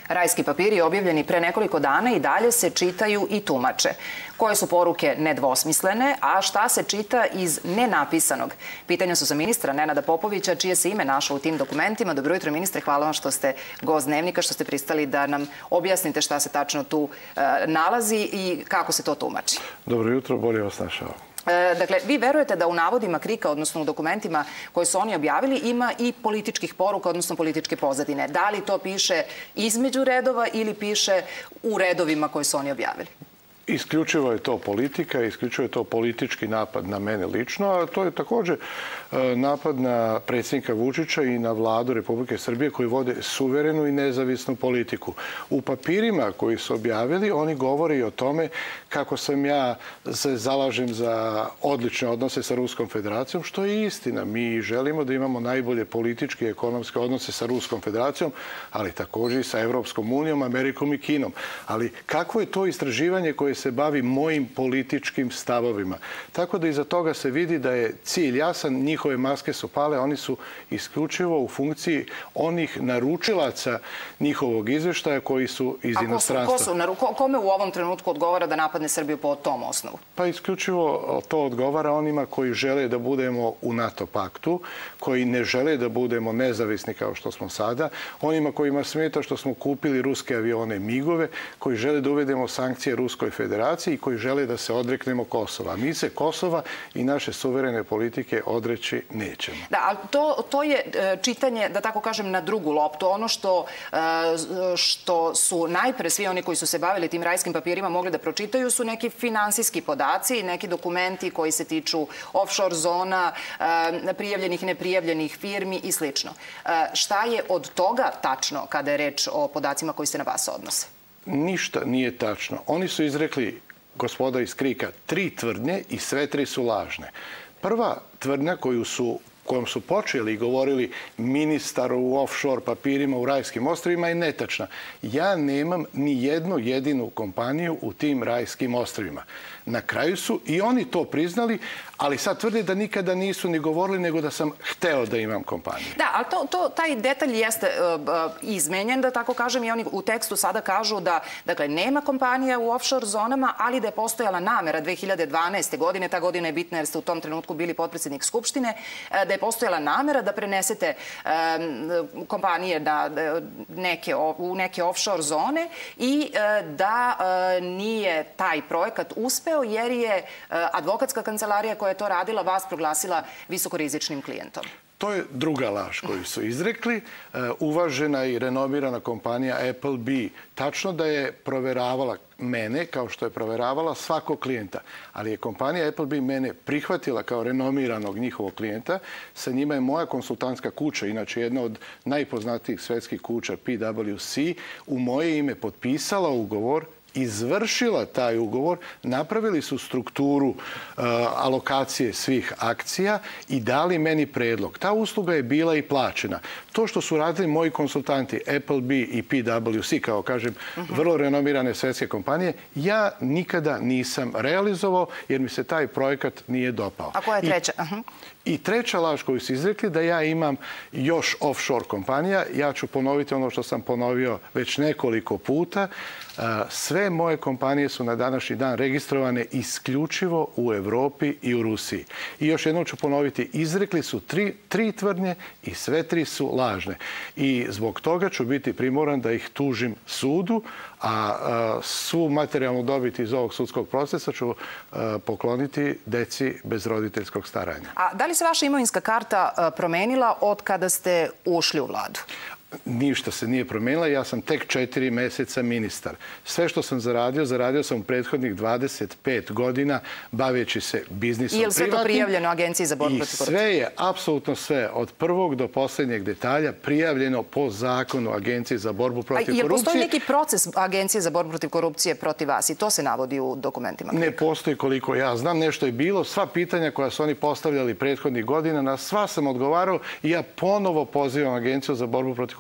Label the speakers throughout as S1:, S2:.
S1: Rajski papiri objavljeni pre nekoliko dana i dalje se čitaju i tumače. Koje su poruke nedvosmislene, a šta se čita iz nenapisanog? Pitanja su za ministra Nenada Popovića, čije se ime našlo u tim dokumentima. Dobro jutro, ministre, hvala vam što ste gost Dnevnika, što ste pristali da nam objasnite šta se tačno tu nalazi i kako se to tumači.
S2: Dobro jutro, bolje vas našao.
S1: Dakle, vi verujete da u navodima KRIK-a, odnosno u dokumentima koje su oni objavili, ima i političkih poruka, odnosno političke pozadine. Da li to piše između redova ili piše u redovima koje su oni objavili?
S2: Isključivo je to politika, isključivo je to politički napad na mene lično, a to je također napad na predsjednika Vučića i na vladu Republike Srbije koji vode suverenu i nezavisnu politiku. U papirima koji su objavili oni govore i o tome kako sam ja se zalažem za odlične odnose sa Ruskom federacijom, što je istina. Mi želimo da imamo najbolje političke i ekonomske odnose sa Ruskom federacijom, ali također i sa Evropskom unijom, Amerikom i Kinom. Ali kako je to istraživanje koje se bavi mojim političkim stavovima? Tako da iza toga se vidi da je cilj jasan, njihove maske su pale, oni su isključivo u funkciji onih naručilaca njihovog izvještaja koji su iz inostranstva.
S1: Kome u ovom trenutku odgovara da napadne Srbiju po tom osnovu?
S2: Pa isključivo to odgovara onima koji žele da budemo u NATO paktu, koji ne žele da budemo nezavisni kao što smo sada, onima kojima smeta što smo kupili ruske avione MIG-ove, koji žele da uvedemo sankcije Ruskoj federaciji i koji žele da se odreknemo Kosova. Mi se Kosova i naše suverene politike odreći nećemo.
S1: Da, ali to je čitanje, da tako kažem, na drugu loptu. Ono što su najpre svi oni koji su se bavili tim rajskim papirima mogli da pročitaju su neki finansijski podaci, neki dokumenti koji se tiču offshore zona, prijavljenih i neprijavljenih firmi i sl. Šta je od toga tačno kada je reč o podacima koji se na vas odnose?
S2: Ništa nije tačno. Oni su izrekli, gospoda iz KRIK-a, 3 tvrdnje i sve 3 su lažne. Prva tvrdnja kojom su počeli i govorili ministar u offshore papirima u Rajskim ostrvima je netačna. Ja nemam ni jednu jedinu kompaniju u tim Rajskim ostrvima. Na kraju su i oni to priznali, ali sad tvrde da nikada nisu ni govorili, nego da sam hteo da imam kompaniju.
S1: Da, ali taj detalj jeste izmenjen, da tako kažem, i oni u tekstu sada kažu da, dakle, nema kompanija u offshore zonama, ali da je postojala namera 2012. godine, ta godina je bitna jer ste u tom trenutku bili potpredsjednik Skupštine, da je postojala namera da prenesete kompanije u neke offshore zone i da nije taj projekat uspeo jer je advokatska kancelarija koja je to radila vas proglasila visokorizičnim klijentom.
S2: To je druga laž koju su izrekli. Uvažena i renomirana kompanija Appleby tačno da je proveravala mene kao što je proveravala svakog klijenta. Ali je kompanija Appleby mene prihvatila kao renomiranog njihovog klijenta. Sa njima je moja konsultantska kuća, inače jedna od najpoznatijih svetskih kuća PwC, u moje ime potpisala ugovor, izvršila taj ugovor, napravili su strukturu alokacije svih akcija i dali meni predlog. Ta usluga je bila i plaćena. To što su radili moji konsultanti Appleby i PwC, kao kažem, vrlo renomirane svetske kompanije, ja nikada nisam realizovao jer mi se taj projekat nije dopao.
S1: A koja je treća?
S2: I treća laž koju su izrekli da ja imam još offshore kompanija. Ja ću ponoviti ono što sam ponovio već nekoliko puta. Sve moje kompanije su na današnji dan registrovane isključivo u Evropi i u Rusiji. I još jednom ću ponoviti, izrekli su 3 tvrdnje i sve 3 su lažne. I zbog toga ću biti primoran da ih tužim sudu, a svu materijalnu dobit iz ovog sudskog procesa ću pokloniti deci bez roditeljskog staranja.
S1: A da li se vaša imovinska karta promenila od kada ste ušli u vladu?
S2: Ništa se nije promenila. Ja sam tek 4 meseca ministar. Sve što sam zaradio sam u prethodnih 25 godina baveći se biznisom privatnim.
S1: I je li sve to prijavljeno Agenciji za borbu protiv korupcije?
S2: I sve je, apsolutno sve, od prvog do posljednjeg detalja prijavljeno po zakonu Agencije za borbu protiv korupcije.
S1: Jer postoji neki proces Agencije za borbu protiv korupcije protiv vas i to se navodi u dokumentima?
S2: Ne postoji, koliko ja znam. Nešto je bilo. Sva pitanja koja su oni postavljali prethodnih godina, na sva sam odgovarao i ja ponovo pozivam Agenciju za borbu protiv korupcije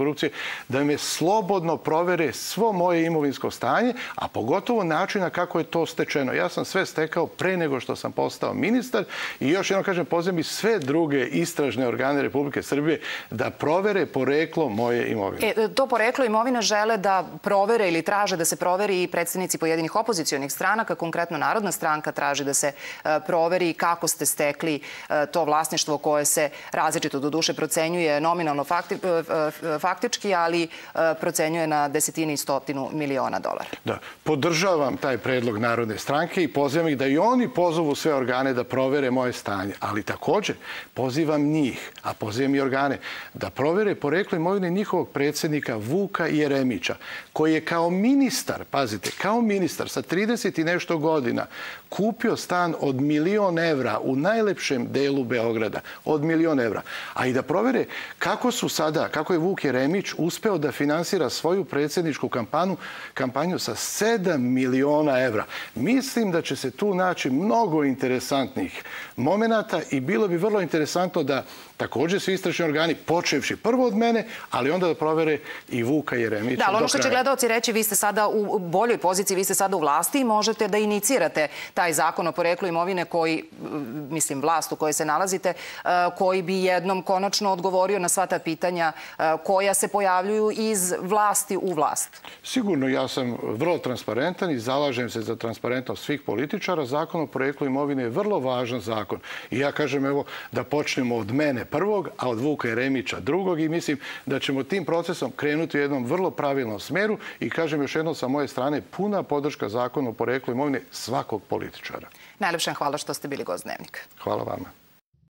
S2: korupcije, da me slobodno provere svo moje imovinsko stanje, a pogotovo načina kako je to stečeno. Ja sam sve stekao pre nego što sam postao ministar i još jednom kažem, pozivam i sve druge istražne organe Republike Srbije da provere poreklo moje imovine.
S1: To poreklo imovine žele da provere ili traže da se proveri i predstavnici pojedinih opozicionih stranaka, konkretno Narodna stranka traži da se proveri kako ste stekli to vlasništvo koje se različito do duše procenjuje nominalno faktički, ali procenjuje na desetine i stotinu miliona dolara.
S2: Da, podržavam taj predlog Narodne stranke i pozivam ih da i oni pozovu sve organe da provere moje stanje, ali također pozivam njih, a pozivam i organe da provere poreklo imovine njihovog predsjednika Vuka Jeremića, koji je kao ministar, pazite, kao ministar sa 30 i nešto godina kupio stan od 1.000.000 evra u najlepšem delu Beograda. Od 1.000.000 evra. A i da provere kako je Vuk Jeremić uspeo da finansira svoju predsjedničku kampanju sa 7 miliona evra. Mislim da će se tu naći mnogo interesantnih momenata i bilo bi vrlo interesantno da također svi istražni organi, počevši prvo od mene, ali onda da provere i Vuka Jeremića.
S1: Da, ali ono što će gledaoci reći, vi ste sada u boljoj poziciji, vi ste sada u vlasti i možete da inicirate taj zakon o poreklu imovine koji, mislim, vlast u kojoj se nalazite, koji bi jednom konačno odgovorio na sva ta pitanja koja se pojavljuju iz vlasti u vlast.
S2: Sigurno, ja sam vrlo transparentan i zalažem se za transparentnost svih političara. Zakon o poreklu imovine je vrlo važan zakon. I ja kažem, evo, da počnemo od mene prvog, a od Vuka Jeremića drugog i mislim da ćemo tim procesom krenuti u jednom vrlo pravilnom smeru i kažem još jednom sa moje strane puna podrška zakonu o poreklu imovine svakog političara.
S1: Najlepše hvala što ste bili gost Dnevnika.
S2: Hvala vama.